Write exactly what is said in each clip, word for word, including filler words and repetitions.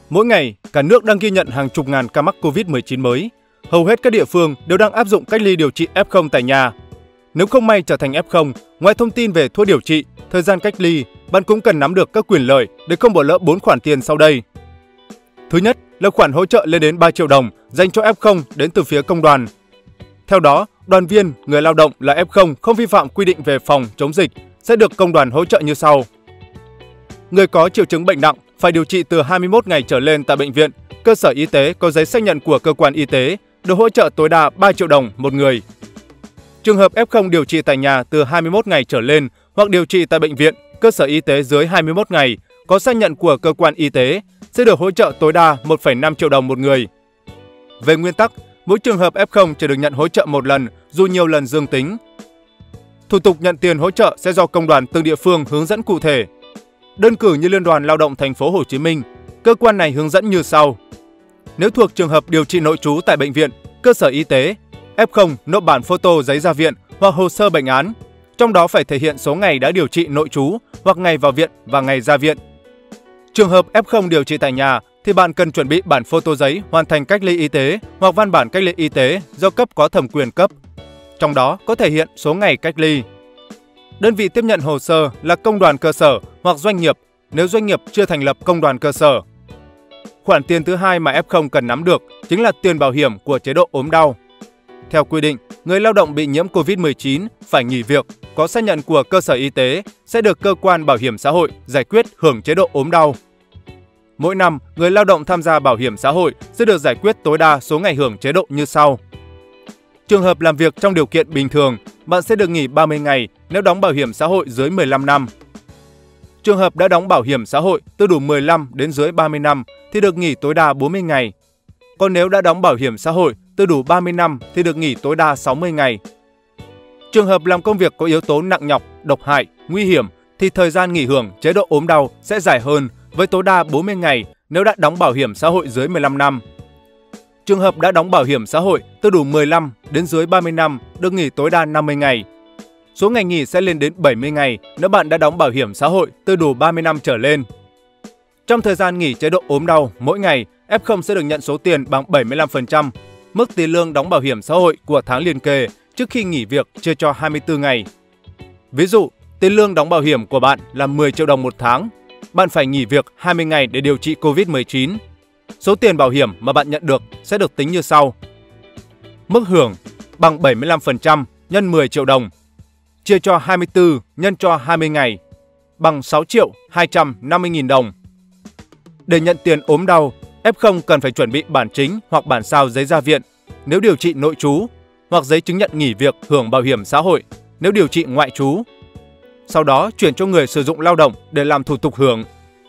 Mỗi ngày, cả nước đang ghi nhận hàng chục ngàn ca mắc Covid mười chín mới. Hầu hết các địa phương đều đang áp dụng cách ly điều trị ép không tại nhà. Nếu không may trở thành ép không, ngoài thông tin về thuốc điều trị, thời gian cách ly, bạn cũng cần nắm được các quyền lợi để không bỏ lỡ bốn khoản tiền sau đây. Thứ nhất là khoản hỗ trợ lên đến ba triệu đồng dành cho ép không đến từ phía công đoàn. Theo đó, đoàn viên, người lao động là ép không không vi phạm quy định về phòng chống dịch sẽ được công đoàn hỗ trợ như sau. Người có triệu chứng bệnh nặng phải điều trị từ hai mươi mốt ngày trở lên tại bệnh viện, cơ sở y tế có giấy xác nhận của cơ quan y tế được hỗ trợ tối đa ba triệu đồng một người. Trường hợp ép không điều trị tại nhà từ hai mươi mốt ngày trở lên hoặc điều trị tại bệnh viện, cơ sở y tế dưới hai mươi mốt ngày có xác nhận của cơ quan y tế sẽ được hỗ trợ tối đa một phẩy năm triệu đồng một người. Về nguyên tắc, mỗi trường hợp ép không chỉ được nhận hỗ trợ một lần dù nhiều lần dương tính. Thủ tục nhận tiền hỗ trợ sẽ do công đoàn từng địa phương hướng dẫn cụ thể. Đơn cử như Liên đoàn Lao động Thành phố Hồ Chí Minh, cơ quan này hướng dẫn như sau. Nếu thuộc trường hợp điều trị nội trú tại bệnh viện, cơ sở y tế, ép không nộp bản photo giấy ra viện hoặc hồ sơ bệnh án, trong đó phải thể hiện số ngày đã điều trị nội trú hoặc ngày vào viện và ngày ra viện. Trường hợp ép không điều trị tại nhà thì bạn cần chuẩn bị bản photo giấy hoàn thành cách ly y tế hoặc văn bản cách ly y tế do cấp có thẩm quyền cấp. Trong đó có thể hiện số ngày cách ly. Đơn vị tiếp nhận hồ sơ là công đoàn cơ sở hoặc doanh nghiệp nếu doanh nghiệp chưa thành lập công đoàn cơ sở. Khoản tiền thứ hai mà ép không cần nắm được chính là tiền bảo hiểm của chế độ ốm đau. Theo quy định, người lao động bị nhiễm Covid mười chín phải nghỉ việc, có xác nhận của cơ sở y tế sẽ được cơ quan bảo hiểm xã hội giải quyết hưởng chế độ ốm đau. Mỗi năm, người lao động tham gia bảo hiểm xã hội sẽ được giải quyết tối đa số ngày hưởng chế độ như sau. Trường hợp làm việc trong điều kiện bình thường, bạn sẽ được nghỉ ba mươi ngày nếu đóng bảo hiểm xã hội dưới mười lăm năm. Trường hợp đã đóng bảo hiểm xã hội từ đủ mười lăm đến dưới ba mươi năm thì được nghỉ tối đa bốn mươi ngày. Còn nếu đã đóng bảo hiểm xã hội từ đủ ba mươi năm thì được nghỉ tối đa sáu mươi ngày. Trường hợp làm công việc có yếu tố nặng nhọc, độc hại, nguy hiểm thì thời gian nghỉ hưởng chế độ ốm đau sẽ dài hơn với tối đa bốn mươi ngày nếu đã đóng bảo hiểm xã hội dưới mười lăm năm. Trường hợp đã đóng bảo hiểm xã hội từ đủ mười lăm đến dưới ba mươi năm được nghỉ tối đa năm mươi ngày. Số ngày nghỉ sẽ lên đến bảy mươi ngày nếu bạn đã đóng bảo hiểm xã hội từ đủ ba mươi năm trở lên. Trong thời gian nghỉ chế độ ốm đau, mỗi ngày, ép không sẽ được nhận số tiền bằng bảy mươi lăm phần trăm mức tiền lương đóng bảo hiểm xã hội của tháng liền kề trước khi nghỉ việc chia cho hai mươi tư ngày. Ví dụ, tiền lương đóng bảo hiểm của bạn là mười triệu đồng một tháng. Bạn phải nghỉ việc hai mươi ngày để điều trị Covid mười chín. Số tiền bảo hiểm mà bạn nhận được sẽ được tính như sau. Mức hưởng bằng bảy mươi lăm phần trăm nhân mười triệu đồng, chia cho hai mươi tư nhân cho hai mươi ngày, bằng sáu triệu hai trăm năm mươi nghìn đồng. Để nhận tiền ốm đau, ép không cần phải chuẩn bị bản chính hoặc bản sao giấy ra viện nếu điều trị nội trú, hoặc giấy chứng nhận nghỉ việc hưởng bảo hiểm xã hội nếu điều trị ngoại trú. Sau đó chuyển cho người sử dụng lao động để làm thủ tục hưởng.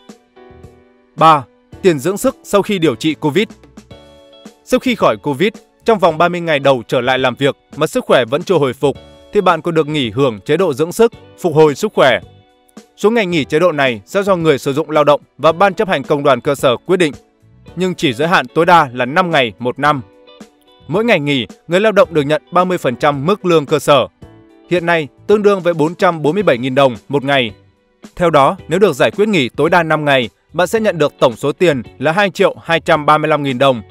ba. Tiền dưỡng sức sau khi điều trị Covid. Sau khi khỏi Covid, trong vòng ba mươi ngày đầu trở lại làm việc mà sức khỏe vẫn chưa hồi phục, thì bạn còn được nghỉ hưởng chế độ dưỡng sức, phục hồi sức khỏe. Số ngày nghỉ chế độ này sẽ do người sử dụng lao động và Ban chấp hành công đoàn cơ sở quyết định, nhưng chỉ giới hạn tối đa là năm ngày một năm. Mỗi ngày nghỉ, người lao động được nhận ba mươi phần trăm mức lương cơ sở. Hiện nay, tương đương với bốn trăm bốn mươi bảy nghìn đồng một ngày. Theo đó, nếu được giải quyết nghỉ tối đa năm ngày, bạn sẽ nhận được tổng số tiền là hai triệu hai trăm ba mươi lăm nghìn đồng.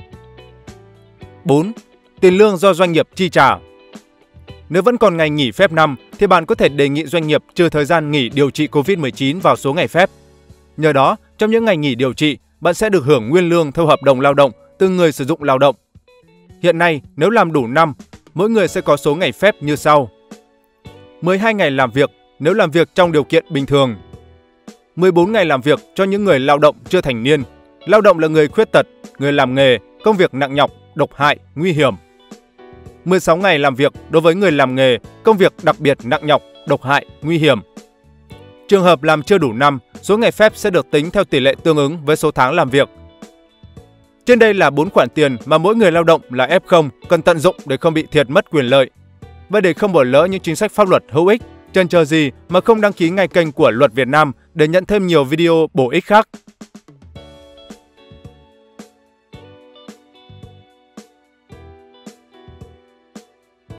bốn. Tiền lương do doanh nghiệp chi trả. Nếu vẫn còn ngày nghỉ phép năm, thì bạn có thể đề nghị doanh nghiệp trừ thời gian nghỉ điều trị Covid mười chín vào số ngày phép. Nhờ đó, trong những ngày nghỉ điều trị, bạn sẽ được hưởng nguyên lương theo hợp đồng lao động từ người sử dụng lao động. Hiện nay, nếu làm đủ năm, mỗi người sẽ có số ngày phép như sau. mười hai ngày làm việc nếu làm việc trong điều kiện bình thường. mười bốn ngày làm việc cho những người lao động chưa thành niên. Lao động là người khuyết tật, người làm nghề, công việc nặng nhọc, độc hại, nguy hiểm. mười sáu ngày làm việc đối với người làm nghề, công việc đặc biệt nặng nhọc, độc hại, nguy hiểm. Trường hợp làm chưa đủ năm, số ngày phép sẽ được tính theo tỷ lệ tương ứng với số tháng làm việc. Trên đây là bốn khoản tiền mà mỗi người lao động là ép không cần tận dụng để không bị thiệt mất quyền lợi. Và để không bỏ lỡ những chính sách pháp luật hữu ích, chần chờ gì mà không đăng ký ngay kênh của Luật Việt Nam để nhận thêm nhiều video bổ ích khác.